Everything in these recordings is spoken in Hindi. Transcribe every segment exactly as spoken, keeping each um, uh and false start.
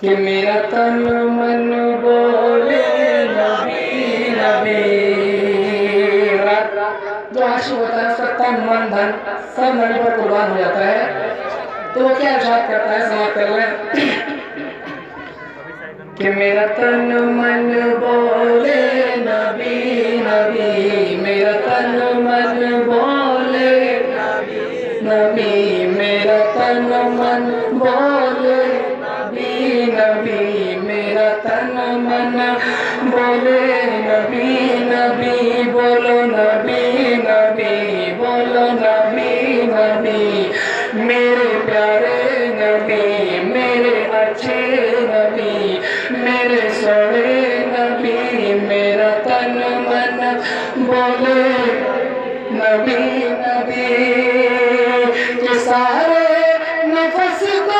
कि मेरा तन मन बोले नबी नबी। जो आशिक होता है उसका तन मन धन सब नबी पर कुर्बान हो जाता है। तो वो क्या इरशाद करता है, समाप्त कर लें कि मेरा तन मन बोले नबी नबी, मेरा तन मन बोले नबी नबी, मेरा तन मन बोले नबी नबी, मेरा तन मन बोले नबी नबी, बोलो नबी नबी, बोलो नबी नबी, मेरे प्यारे नबी, मेरे अच्छे नबी, मेरे सोने नबी, मेरा तन मन बोले नबी नबी। कि सारे नफस को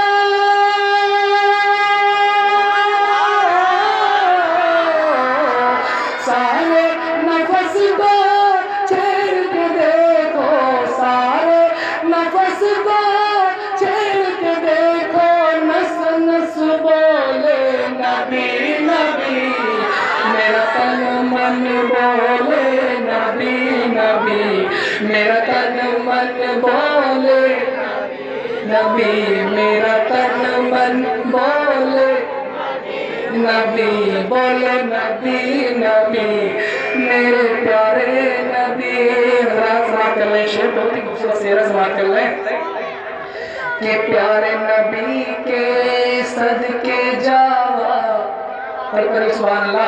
सारे नफस को छेड़ के देखो, सारे नफस को छेड़ के देखो, नस नस बोले नबी नबी, मेरा तन मन बोले नबी नबी, मेरा तन मन बोले नबी, मेरा तन मन बोले नबी, बोले नबी नबी, मेरे प्यारे नबी। समाप्त कर लें, शेर बहुत ही खूबसूरत शेर समाप्त कर लें कि प्यारे नबी के सदके जावा, पर पर सुभान अल्लाह,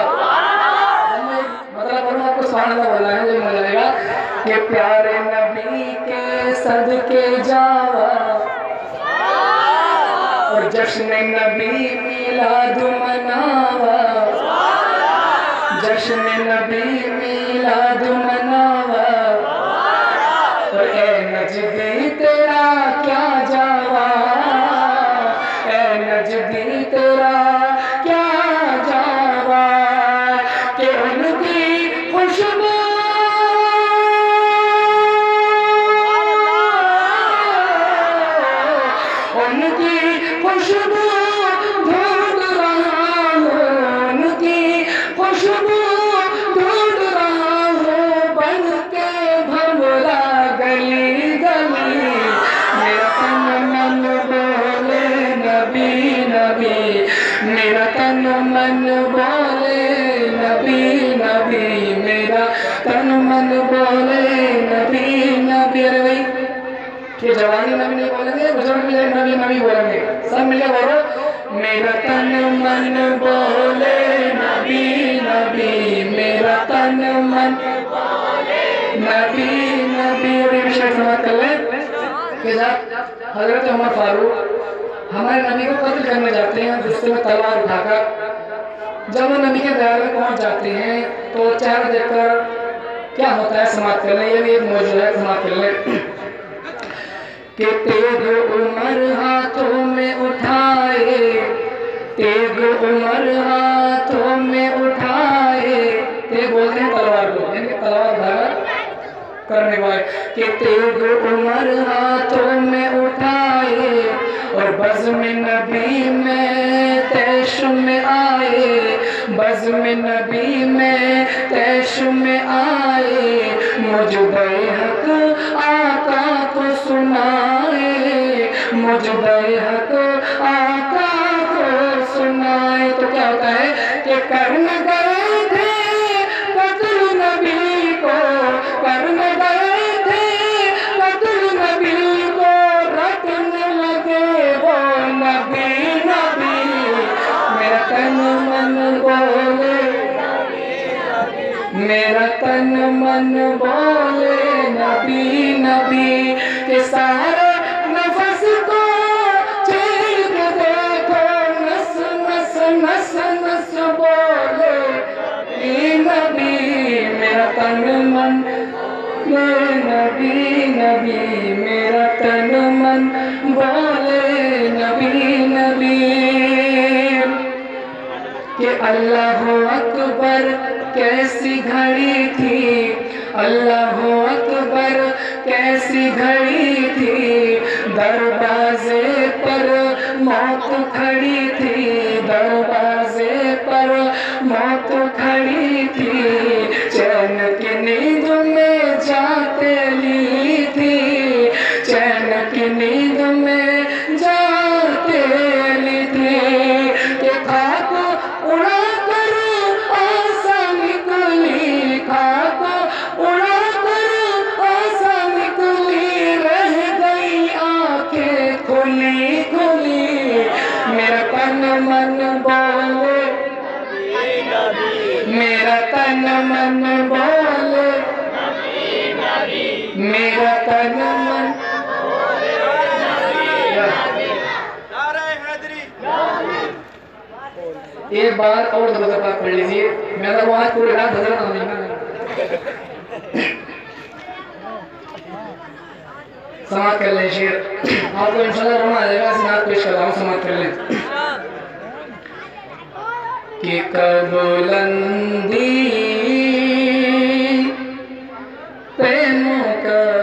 मतलब आपको सुभान अल्लाह बोलना है, जो मुझे लगेगा कि प्यारे नबी के सदके जावा और जश्न नबी मिलाद मनावा, जश्न नबी मिलाद मनावा, तो ए नजदी तेरा क्या जावा, ए नजदी तेरा क्या जावा, कि उनकी खुशबू उनकी खुशबू ढूंढ रहा हूँ, उनकी खुशबू ढूंढ रहा हूँ, बन के भंवरा गली गली, मेरा तन मन बोले नबी नबी, मेरा तन मन बोले नबी नबी, मेरा तन मन बोले नबी नबी। अरे भाई कि जवानी नबी नहीं बोलेंगे, बुजुर्ग भी नबी नबी बोलेंगे, सब मिले बोलो मेरा तन मन बोले नबी नबी, मेरा तन मन बोले नबी नबी। और विषय समाप्त कर लें कि जब हजरत उमर फारूक हमारे नबी को कत्ल करने जाते हैं गुस्से में तलवार उठाकर, जब वो नबी के दरबार में पहुंच जाते हैं तो चेहरा देखकर क्या होता है, समाप्त कर लें, ये भी एक मौजूद है, समाप्त कर लें कि तेग उमर हाथों में उठाए, तेग उमर हाथों में उठाए, तेग बोलते हैं तलवार को, यानी कि तलवार उठाकर करने वाले, कि तेग उमर हाथों में उठाए और बज़्म नबी में तैश में आए, बज़्म नबी में तैश में आए, मुझे हक आका को सुनाए, मुझे हक आका को सुनाए। तो क्या होता है कि करन गए थे कत्ल नबी को, करन गए थे कत्ल नबी को, रटने लगे वो नबी नबी, मेरा तन मन बोले मेरा तन मन बोले नबी नबी, के सारे नफस को छेड़ के देखो, नस नस नस नस बोले नबी नबी, मेरा तन मन नबी नबी, मेरा तन मन बोले नबी नबी। कि अल्लाह अकबर कैसी घड़ी थी, अल्लाह अकबर कैसी घड़ी थी, दरवाजे पर मौत खड़ी थी, दरवाजे पर मौत खड़ी थी, चैन की नींद में जाते ली थी, चैन की नींद में जाते ली थी। कि खाक उड़ा कर आसान निकली, खाक उड़ा कर आसान निकली, रह गई आंखें खुली खुली। मेरा तन मन बोले, मेरा तन मन बोले, मेरा तन मन एक बार और दफा पढ़ लीजिए। मेरा वहां पूरी रात हजरत समाप्त कर लें शेर, आपको इंशाल्लाह रोना आ जाएगा। समाप्त पेश कर रहा हूँ, समाप्त कर लें। कि कबुलंदी प्रेम का